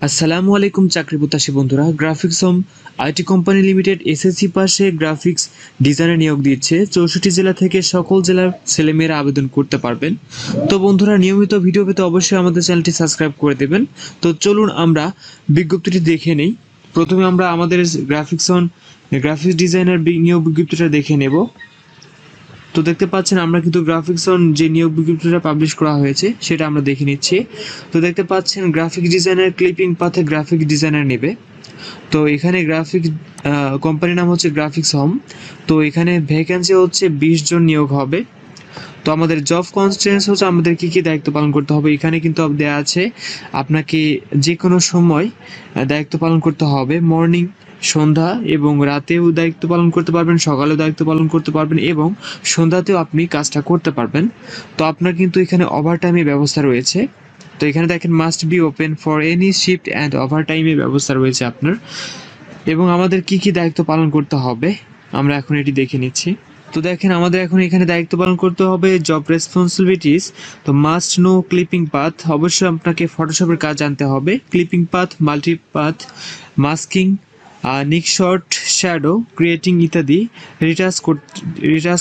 আসসালামু আলাইকুম চাকরি প্রত্যাশী বন্ধুরা। Graphics home IT company limited SSC পাশে গ্রাফিক্স ডিজাইনার নিয়োগ দিচ্ছে। 64 জেলা থেকে সকল জেলার ছেলেমেয়েরা আবেদন করতে পারবেন। তো বন্ধুরা, নিয়মিত ভিডিও পেতে অবশ্যই আমাদের চ্যানেলটি সাবস্ক্রাইব করে দেবেন। তো চলুন আমরা বিজ্ঞপ্তিটি দেখে নেই। প্রথমে আমরা আমাদের গ্রাফিক্স ডিজাইনার নিয়োগ বিজ্ঞপ্তিটা দেখে নেব। তো দেখতে পাচ্ছেন আমরা কিন্তু গ্রাফিক্স যে নিয়োগ বিজ্ঞপ্তিটা পাবলিশ করা হয়েছে সেটা আমরা দেখে নিচ্ছি। তো দেখতে পাচ্ছেন গ্রাফিক ডিজাইনার ক্লিপিং পাথে গ্রাফিক ডিজাইনার নেবে। তো এখানে গ্রাফিক কোম্পানির নাম হচ্ছে গ্রাফিক্স হোম। তো এখানে ভ্যাকেন্সি হচ্ছে 20 জন নিয়োগ হবে। তো আমাদের জব কনস্টেন্স হচ্ছে আমাদের কী কী দায়িত্ব পালন করতে হবে এখানে কিন্তু দেওয়া আছে। আপনাকে যে কোনো সময় দায়িত্ব পালন করতে হবে। মর্নিং, সন্ধ্যা এবং রাতেও দায়িত্ব পালন করতে পারবেন, সকালেও দায়িত্ব পালন করতে পারবেন এবং সন্ধ্যাতেও আপনি কাজটা করতে পারবেন। তো আপনার কিন্তু এখানে ওভারটাইমের ব্যবস্থা রয়েছে। তো এখানে দেখেন must be open for any shift and ওভারটাইমের ব্যবস্থা রয়েছে আপনার। এবং আমাদের কি কি দায়িত্ব পালন করতে হবে আমরা এখন এটি দেখে নিচ্ছি। তো দেখেন আমাদের এখন এখানে দায়িত্ব পালন করতে হবে জব রেসপন্সিবিলিটিস। তো মাস্ট নো ক্লিপিং পাথ, অবশ্যই আপনাকে ফটোশপের কাজ জানতে হবে। Clipping path, multipath, masking, neck shot, shadow, creating ইত্যাদি রিটাচ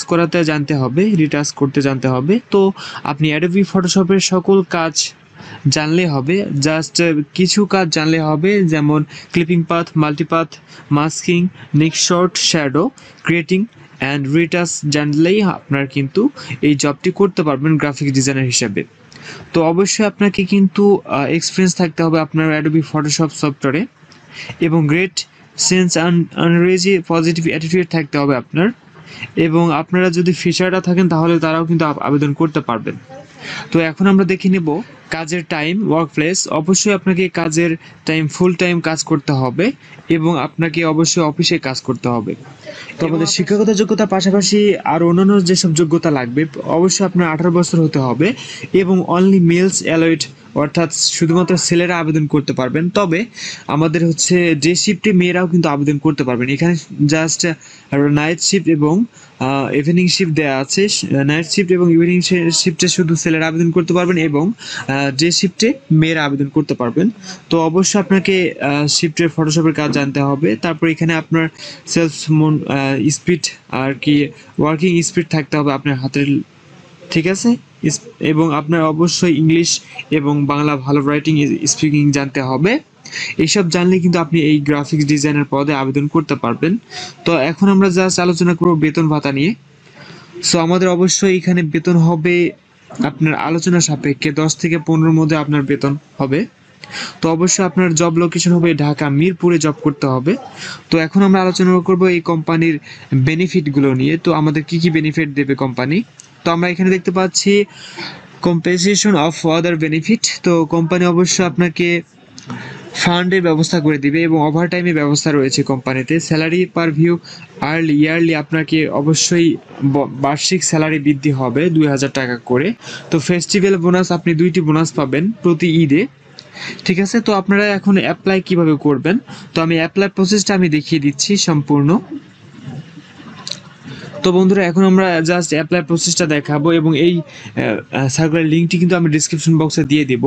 করতে জানতে হবে। তো আপনি অ্যাডোবি ফটোশপের সকল কাজ জানলে হবে, জাস্ট কিছু কাজ জানলে হবে, যেমন clipping path, multipath, masking, neck shot, shadow, creating and retouch জানলেই আপনার কিন্তু এই জবটি করতে পারবেন গ্রাফিক ডিজাইনার হিসেবে। তো অবশ্যই আপনাকে কিন্তু এক্সপিরিয়েন্স থাকতে হবে আপনার অ্যাডোবি ফটোশপ সফটওয়্যারে এবং গ্রেট সেন্স আনরেজি পজিটিভ অ্যাটিটিউড থাকতে হবে আপনার। এবং আপনারা যদি ফিশাররা থাকেন তাহলে তারাও কিন্তু আবেদন করতে পারবেন। তো এখন আমরা দেখে নেব কাজের টাইম, ওয়ার্ক প্লেস। অবশ্যই আপনাকে কাজের টাইম ফুল টাইম কাজ করতে হবে এবং আপনাকে অবশ্যই অফিসে কাজ করতে হবে। তো আমাদের শিক্ষাগত যোগ্যতার পাশাপাশি আর অন্যান্য যেসব যোগ্যতা লাগবে, অবশ্যই আপনার 18 বছর হতে হবে এবং অনলি মেলস অ্যালয়েড, অর্থাৎ শুধুমাত্র ছেলেরা আবেদন করতে পারবেন। তবে আমাদের হচ্ছে যে শিফটে মেয়েরাও কিন্তু আবেদন করতে পারবেন। এখানে জাস্ট নাইট শিফট এবং ইভিনিং শিফট দেওয়া আছে। নাইট শিফট এবং ইভিনিং শিফটে শুধু ছেলেরা আবেদন করতে পারবেন এবং যে শিফটে মেয়েরা আবেদন করতে পারবেন। তো অবশ্যই আপনাকে শিফটের ফটোশপের কাজ জানতে হবে। তারপর এখানে আপনার সেলফ স্পিড আর কি ওয়ার্কিং স্পিড থাকতে হবে আপনার হাতের, ঠিক আছে। এবং আপনার অবশ্যই ইংলিশ এবং বাংলা ভালো রাইটিং স্পিকিং জানতে হবে। এইসব জানলে কিন্তু আপনি এই গ্রাফিক্স ডিজাইনার পদে আবেদন করতে পারবেন। তো এখন আমরা জাস্ট আলোচনা করব বেতন ভাতা নিয়ে। সো আমাদের অবশ্যই এখানে বেতন হবে আপনার আলোচনা সাপেক্ষে 10 থেকে 15 মধ্যে আপনার বেতন হবে। তো অবশ্যই আপনার জব লোকেশন হবে ঢাকা মিরপুরে জব করতে হবে। তো এখন আমরা আলোচনা করব এই কোম্পানির বেনিফিটগুলো নিয়ে। তো আমাদের কি কি বেনিফিট দেবে কোম্পানি। তো আমরা এখানে দেখতে পাচ্ছি কম্পেনসেশন অফ আদার বেনিফিট। তো কোম্পানি অবশ্যই আপনাকে ফান্ডের ব্যবস্থা করে দিবে এবং ওভারটাইমের ব্যবস্থা রয়েছে কোম্পানিতে। স্যালারি পার ভিউ ইয়ারলি আপনাকে অবশ্যই বার্ষিক স্যালারি বৃদ্ধি হবে 2000 টাকা করে। তো ফেস্টিভ্যাল বোনাস, আপনি 2টি বোনাস পাবেন প্রতি ঈদে, ঠিক আছে। তো আপনারা এখন অ্যাপ্লাই কিভাবে করবেন, তো আমি অ্যাপ্লাই প্রসেসটা আমি দেখিয়ে দিচ্ছি সম্পূর্ণ। তো বন্ধুরা, এখন আমরা জাস্ট অ্যাপ্লাই প্রসেসটা দেখাবো এবং এই সার্কুলার লিঙ্কটি কিন্তু আমি ডিসক্রিপশন বক্সে দিয়ে দেব।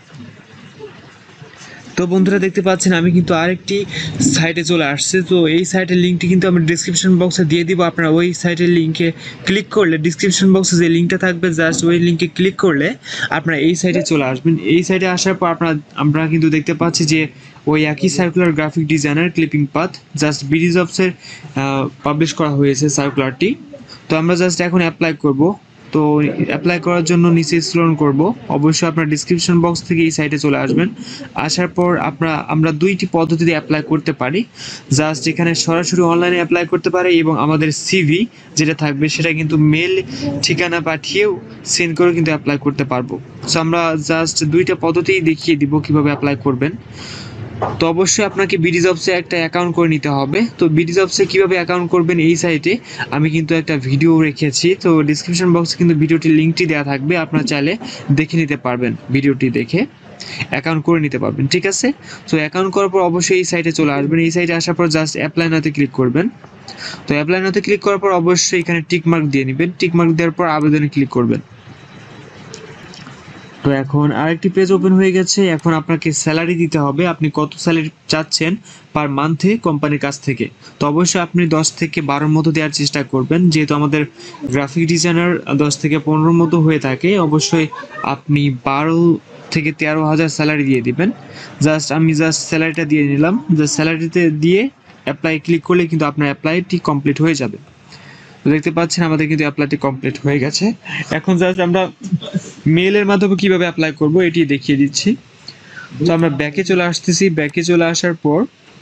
তো বন্ধুরা দেখতে পাচ্ছেন আমি কিন্তু আরেকটি সাইটে চলে আসছে। তো এই সাইটের লিঙ্কটি কিন্তু আমি ডিসক্রিপশন বক্সে দিয়ে দিব। আপনারা ওই সাইটের লিঙ্কে ক্লিক করলে, ডিসক্রিপশন বক্সে যে লিঙ্কটা থাকবে জাস্ট ওই লিঙ্কে ক্লিক করলে আপনারা এই সাইটে চলে আসবেন। এই সাইটে আসার পর আমরা কিন্তু দেখতে পাচ্ছি যে ওই একই circular graphic designer clipping path just BD জবসের পাবলিশ করা হয়েছে সার্কুলারটি। তো আমরা জাস্ট এখন অ্যাপ্লাই করব। তো অ্যাপ্লাই করার জন্য নিচে স্ক্রল করব। অবশ্যই আপনার ডিসক্রিপশন বক্স থেকে এই সাইটে চলে আসবেন। আসার পর আমরা 2টি পদ্ধতিতে অ্যাপ্লাই করতে পারি। জাস্ট এখানে সরাসরি অনলাইনে অ্যাপ্লাই করতে পারি এবং আমাদের সিভি যেটা থাকবে সেটা কিন্তু মেল ঠিকানা পাঠিয়েও সেন্ড করে কিন্তু অ্যাপ্লাই করতে পারবো। সো আমরা জাস্ট 2টা পদ্ধতিই দেখিয়ে দিব কিভাবে অ্যাপ্লাই করবেন। তো অবশ্যই আপনাকে বিডি জবসে একটা অ্যাকাউন্ট করে নিতে হবে। তো বিডি জবসে কীভাবে অ্যাকাউন্ট করবেন এই সাইটে আমি কিন্তু একটা ভিডিও রেখেছি। তো ডিসক্রিপশন বক্সে কিন্তু ভিডিওটির লিঙ্কটি দেওয়া থাকবে, আপনারা চাইলে দেখে নিতে পারবেন, ভিডিওটি দেখে অ্যাকাউন্ট করে নিতে পারবেন, ঠিক আছে। তো অ্যাকাউন্ট করার পর অবশ্যই এই সাইটে চলে আসবেন। এই সাইটে আসার পর জাস্ট অ্যাপ্লাই নাওতে ক্লিক করবেন। তো অ্যাপ্লাই নাওতে ক্লিক করার পর অবশ্যই এখানে টিক মার্ক দিয়ে নেবেন। টিক মার্ক দেওয়ার পর আবেদনে ক্লিক করবেন। তো এখন আরেকটি পেজ ওপেন হয়ে গেছে। এখন আপনাকে স্যালারি দিতে হবে, আপনি কত স্যালারি চাচ্ছেন পার মান্থে কোম্পানির কাছ থেকে। তো অবশ্যই আপনি 10 থেকে 12 মতো দেওয়ার চেষ্টা করবেন, যেহেতু আমাদের গ্রাফিক ডিজাইনার 10 থেকে 15 মতো হয়ে থাকে। অবশ্যই আপনি 12 থেকে 13,000 স্যালারি দিয়ে দিবেন। আমি স্যালারিটা দিয়ে নিলাম। স্যালারিতে দিয়ে অ্যাপ্লাই ক্লিক করলে কিন্তু আপনার অ্যাপ্লাইটি কমপ্লিট হয়ে যাবে। তো দেখতে পাচ্ছেন আমাদের কিন্তু অ্যাপ্লাইটি কমপ্লিট হয়ে গেছে। এখন জাস্ট আমরা মেইলের মাধ্যমে কিভাবে অ্যাপ্লাই করব এটি দেখিয়ে দিচ্ছি। তো আমরা ব্যাকে চলে আসতেছি। ব্যাকে চলে আসার পর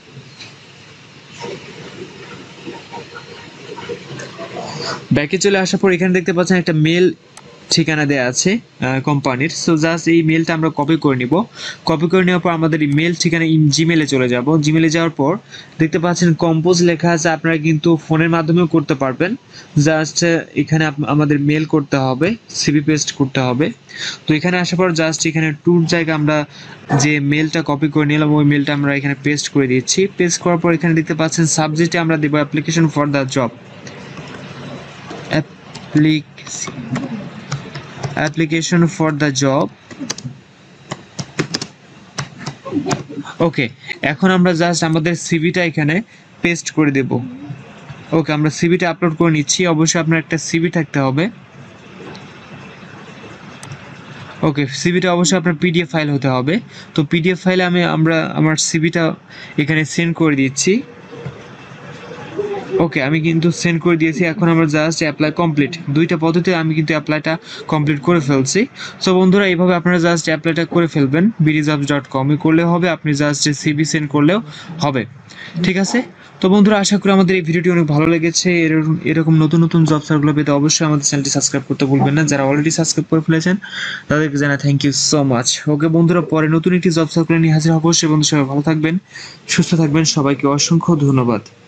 এখানে দেখতে পাচ্ছেন একটা মেল ঠিকানা দেওয়া আছে কোম্পানির। সো জাস্ট এই মেলটা আমরা কপি করে নিব। কপি করে নেওয়ার পর আমাদের এই মেল ঠিকানা জিমেলে চলে যাব। জিমেলে যাওয়ার পর দেখতে পাচ্ছেন কম্পোজ লেখা আছে, আপনারা কিন্তু ফোনের মাধ্যমেও করতে পারবেন। জাস্ট এখানে আমাদের মেল করতে হবে, সিভি পেস্ট করতে হবে। তো এখানে আসার পর জাস্ট এখানে টুর জায়গা আমরা যে মেলটা কপি করে নিলাম ওই মেলটা আমরা এখানে পেস্ট করে দিচ্ছি। পেস্ট করার পর এখানে দেখতে পাচ্ছেন সাবজেক্টে আমরা দেবো application for the job, application for the job। Okay, এখন আমরা জাস্ট আমাদের সিভিটা এখানে পেস্ট করে দেব। ওকে, আমরা সিভিটা আপলোড করে নিচ্ছি। অবশ্যই আপনার একটা সিভি থাকতে হবে। ওকে, সিভিটা অবশ্যই আপনার পিডিএফ ফাইল হতে হবে। তো পিডিএফ ফাইলে আমার সিভিটা এখানে সেন্ড করে দিচ্ছি। ওকে, আমি কিন্তু সেন্ড করে দিয়েছি। এখন আমরা জাস্ট অ্যাপ্লাই কমপ্লিট, দুইটা পদ্ধতিতে আমি কিন্তু অ্যাপ্লাইটা কমপ্লিট করে ফেলছি। সো বন্ধুরা, এইভাবে আপনারা জাস্ট অ্যাপ্লাইটা করে ফেলবেন। bdjobs.com করলেও হবে, আপনি জাস্ট সিভি সেন্ড করলেও হবে। ঠিক আছে। তো বন্ধুরা, আশা করি আমাদের এই ভিডিওটি অনেক ভালো লেগেছে। এরকম নতুন নতুন জব সার্কুলার পেতে অবশ্যই আমাদের চ্যানেলটি সাবস্ক্রাইব করতে ভুলবেন না। যারা অলরেডি সাবস্ক্রাইব করে ফেলেছেন তাদেরকে জানাই thank you so much. Okay বন্ধুরা, পরে নতুন একটি জব সার্কুলার নিয়ে হাজির হব। সে বন্ধু সবাই ভালো থাকবেন, সুস্থ থাকবেন। সবাইকে অসংখ্য ধন্যবাদ।